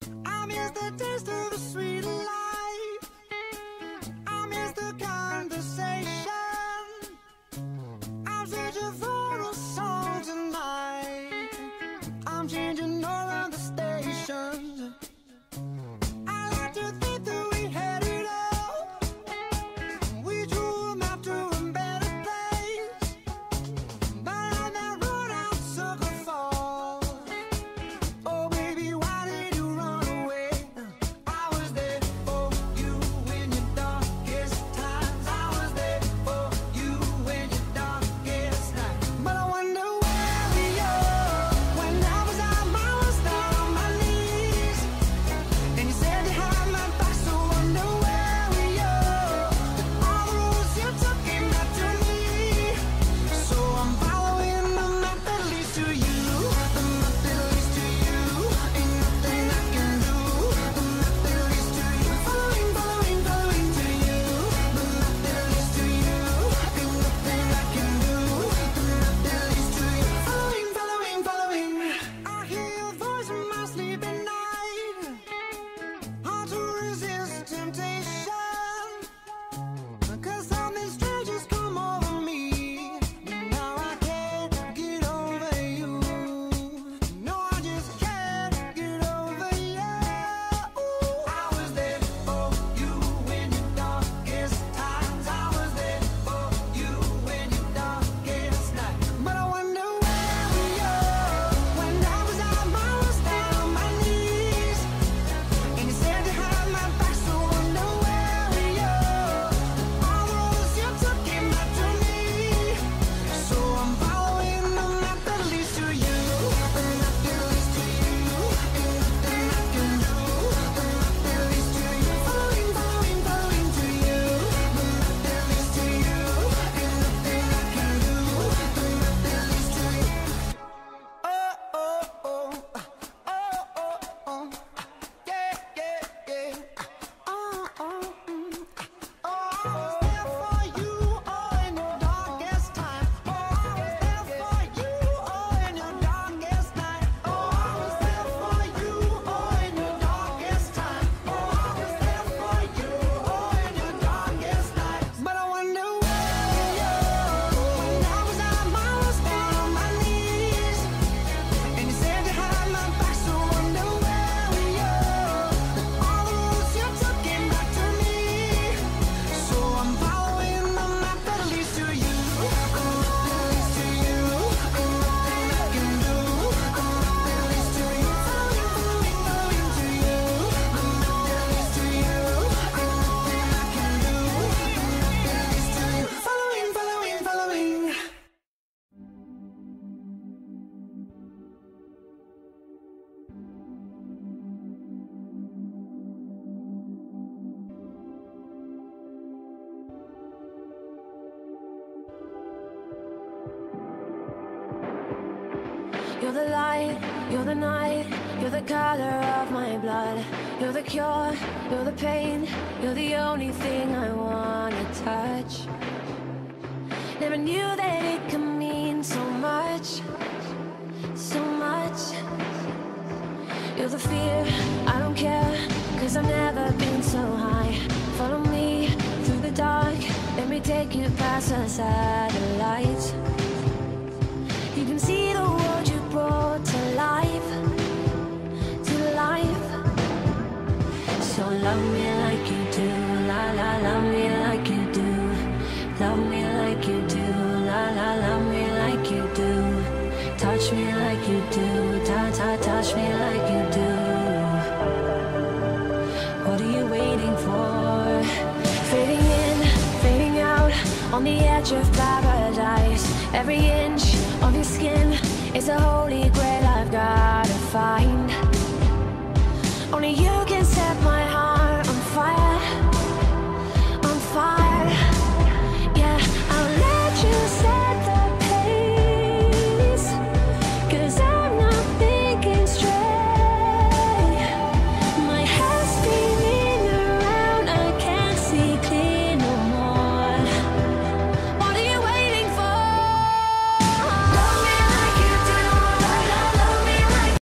I miss the taste of the sweet life. I miss the conversation. I'm searching for a song tonight. I'm changing all of the stations. I like to think that we had it all. We drew a map to a better place. But on that road I took a fall. Oh baby, why did you run away? I was there for you in your darkest times. I was there for you in your darkest night. But I wonder where we are. When I was out, I was down on my knees. And you said you had my back, so I wonder where we are. All the roads you took came back to me. So I'm following the map that leads to you. The map that leads to you. Ain't nothing I can do. The map that leads to you. Following, following, following to you. The map that leads to you. Ain't nothing I can do. The map that leads to you. Following, following, following. I hear your voice in my sleep at night. Hard to resist temptation. 'Cause something strange has come over me. Now I can't get over you. No, I just can't get over you. I was there for you in your darkest times. I was there for you in your darkest night. But I wonder where we are. When I was out, I was down on my knees. And you said you had my back, so I wonder where we are. All the roads you took came back to me. So I'm following the map that leads to you. The map that leads to you. Ain't nothing I can do. The map that leads to you. Following, following, following to you. The map that leads to you. Ain't nothing I can do. The map that leads to you. Oh, oh, oh. Oh, oh, oh. Yeah, yeah, yeah. Oh, oh, oh. I was there for you, oh, in your darkest time. Oh, I was there for you, oh, in your darkest night. Oh, I was there for you, oh, in your darkest time. Oh, I was there for you, oh, in your darkest night. But I wonder where we are. When I was out, I was down on my knees. And you said you had my back, so I wonder where we are. All the roads you took came back to me. So I'm following the map that leads to you. The map that leads to you. Ain't nothing I can do. The map that leads to you. Following, following, following to you. The map that leads to you. Ain't nothing I can do. The map that leads to you. Following, following, following. You're the light, you're the night, you're the color of my blood. You're the cure, you're the pain, you're the only thing I wanna touch. Never knew that it could mean so much, so much. You're the fear, I don't care, 'cause I've never been so high. Follow me through the dark, let me take you past the satellites. You can see the world you brought to life, to life. So love me like you do, la la, love me like you do. Love me like you do, la la, love me like you do. Touch me like you do, touch me like you do. What are you waiting for? Fading in, fading out, on the edge of paradise. Every inch of your skin is a holy grail I've gotta find.